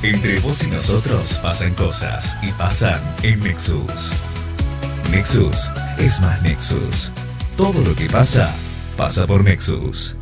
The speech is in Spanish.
Entre vos y nosotros pasan cosas y pasan en Nexus. Nexus es más Nexus. Todo lo que pasa, pasa por Nexus.